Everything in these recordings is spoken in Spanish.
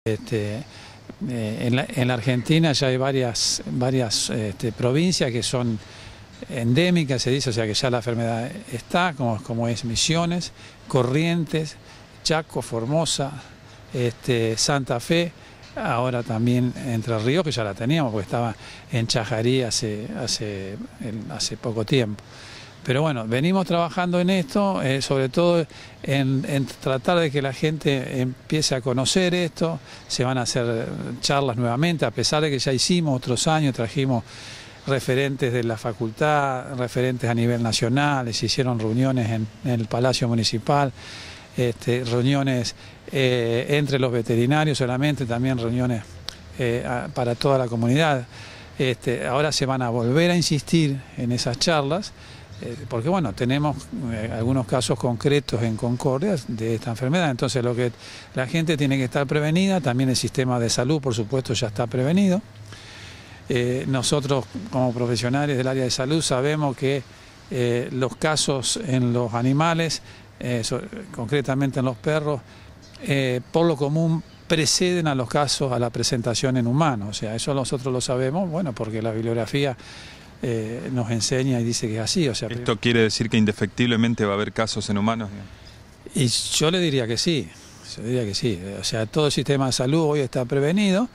En la Argentina ya hay varias provincias que son endémicas, se dice, o sea que ya la enfermedad está, como es Misiones, Corrientes, Chaco, Formosa, Santa Fe, ahora también Entre Ríos, que ya la teníamos porque estaba en Chajarí hace poco tiempo. Pero bueno, venimos trabajando en esto, sobre todo en tratar de que la gente empiece a conocer esto. Se van a hacer charlas nuevamente, a pesar de que ya hicimos otros años, trajimos referentes de la facultad, referentes a nivel nacional, se hicieron reuniones en el Palacio Municipal, reuniones entre los veterinarios solamente, también reuniones para toda la comunidad. Ahora se van a volver a insistir en esas charlas, porque bueno, tenemos algunos casos concretos en Concordia de esta enfermedad, entonces lo que la gente tiene que estar prevenida, también el sistema de salud por supuesto ya está prevenido. Nosotros como profesionales del área de salud sabemos que los casos en los animales, concretamente en los perros, por lo común preceden a los casos a la presentación en humanos, o sea, eso nosotros lo sabemos, bueno, porque la bibliografía nos enseña y dice que es así. O sea, ¿esto quiere decir que indefectiblemente va a haber casos en humanos? Y yo le diría que sí, o sea, todo el sistema de salud hoy está prevenido,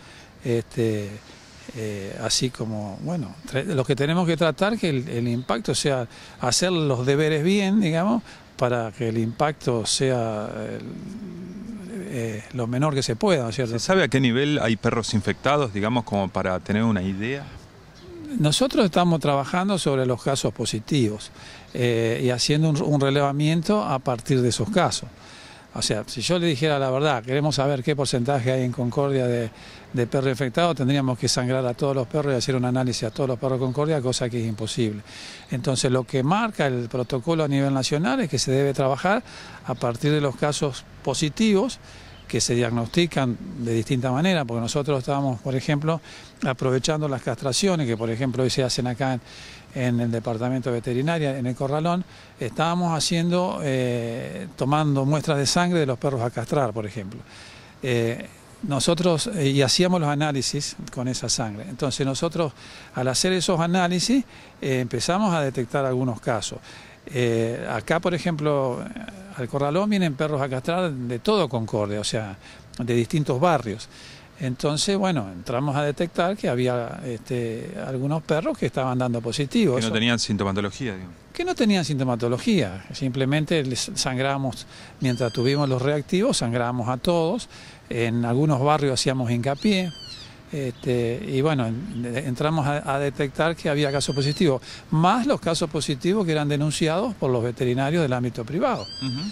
así como, bueno, lo que tenemos que tratar que el impacto sea hacer los deberes bien, digamos, para que el impacto sea lo menor que se pueda, ¿no es cierto? ¿Se sabe a qué nivel hay perros infectados, digamos, como para tener una idea? Nosotros estamos trabajando sobre los casos positivos y haciendo un relevamiento a partir de esos casos. O sea, si yo le dijera la verdad, queremos saber qué porcentaje hay en Concordia de perros infectados, tendríamos que sangrar a todos los perros y hacer un análisis a todos los perros de Concordia, cosa que es imposible. Entonces, lo que marca el protocolo a nivel nacional es que se debe trabajar a partir de los casos positivos que se diagnostican de distinta manera, porque nosotros estábamos, por ejemplo, aprovechando las castraciones que, por ejemplo, hoy se hacen acá en el departamento de veterinaria, en el Corralón, estábamos haciendo, tomando muestras de sangre de los perros a castrar, por ejemplo. Nosotros, y hacíamos los análisis con esa sangre. Entonces nosotros, al hacer esos análisis, empezamos a detectar algunos casos. Acá, por ejemplo, al Corralón vienen perros a castrar de todo Concordia, o sea, de distintos barrios. Entonces, bueno, entramos a detectar que había algunos perros que estaban dando positivos. Que no tenían sintomatología, digamos. Que no tenían sintomatología, simplemente les sangramos, mientras tuvimos los reactivos, sangramos a todos, en algunos barrios hacíamos hincapié, y bueno, entramos a detectar que había casos positivos, más los casos positivos que eran denunciados por los veterinarios del ámbito privado.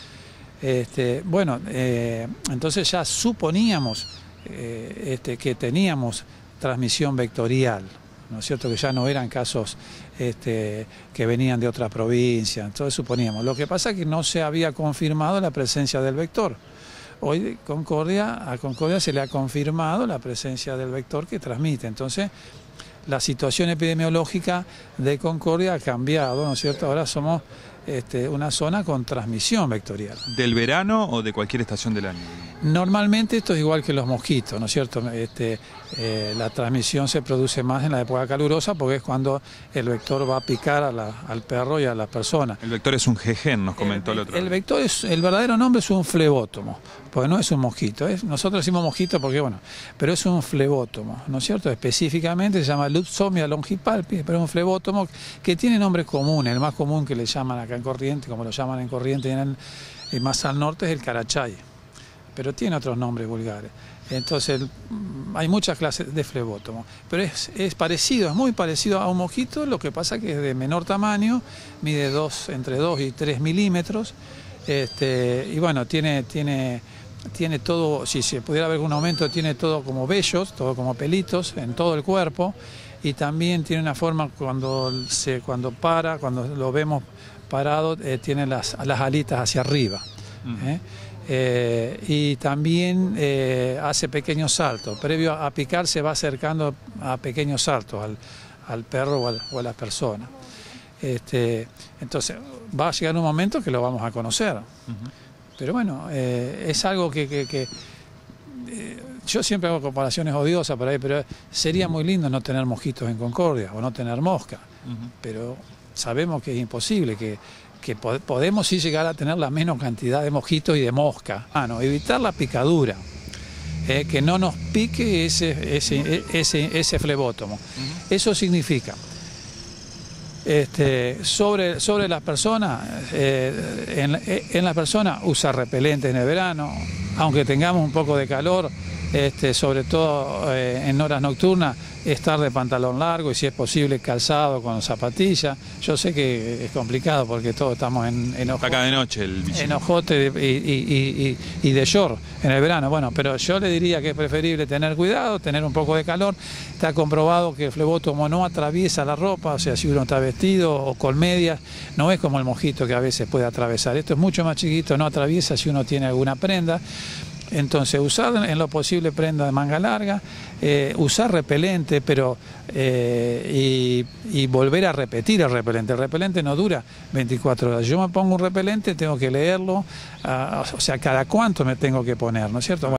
Bueno, entonces ya suponíamos que teníamos transmisión vectorial, ¿no es cierto? Que ya no eran casos que venían de otra provincia, entonces suponíamos. Lo que pasa es que no se había confirmado la presencia del vector. Hoy a Concordia se le ha confirmado la presencia del vector que transmite, entonces la situación epidemiológica de Concordia ha cambiado, ¿no es cierto? Ahora somos una zona con transmisión vectorial. ¿Del verano o de cualquier estación del año? Normalmente esto es igual que los mosquitos, ¿no es cierto? La transmisión se produce más en la época calurosa porque es cuando el vector va a picar al perro y a la persona. El vector es un jejen, nos comentó el otro día. El vector el verdadero nombre es un flebótomo, porque no es un mosquito. Nosotros decimos mosquito porque, bueno, pero es un flebótomo, ¿no es cierto? Específicamente se llama Lutzomia longipalpis, pero es un flebótomo que tiene nombres comunes. El más común que le llaman acá en Corrientes, como lo llaman en Corrientes y más al norte, es el carachay, pero tiene otros nombres vulgares. Entonces hay muchas clases de flebótomo, pero es parecido, es muy parecido a un mosquito, lo que pasa que es de menor tamaño, mide entre 2 y 3 milímetros, y bueno, tiene todo, si se pudiera ver un aumento, tiene todo como vellos, todo como pelitos en todo el cuerpo, y también tiene una forma cuando lo vemos parado, tiene las alitas hacia arriba. Y también hace pequeños saltos. Previo a picar se va acercando a pequeños saltos al perro o a la persona. Entonces va a llegar un momento que lo vamos a conocer. Pero bueno, es algo que yo siempre hago comparaciones odiosas por ahí, pero sería muy lindo no tener mosquitos en Concordia o no tener mosca, pero sabemos que es imposible, que podemos sí llegar a tener la menos cantidad de mosquitos y de mosca. Evitar la picadura, que no nos pique ese flebótomo. Eso significa, sobre las personas, en las personas usar repelentes en el verano, aunque tengamos un poco de calor, sobre todo en horas nocturnas, estar de pantalón largo y si es posible calzado con zapatillas. Yo sé que es complicado porque todos estamos en acá de noche el bichito. En ojote y de short en el verano. Bueno, pero yo le diría que es preferible tener cuidado, tener un poco de calor. Está comprobado que el flebótomo no atraviesa la ropa, o sea, si uno está vestido o con medias, no es como el mosquito que a veces puede atravesar. Esto es mucho más chiquito, no atraviesa si uno tiene alguna prenda. Entonces, usar en lo posible prenda de manga larga, usar repelente, pero y volver a repetir el repelente. El repelente no dura 24 horas. Yo me pongo un repelente, tengo que leerlo, o sea, cada cuánto me tengo que poner, ¿no es cierto?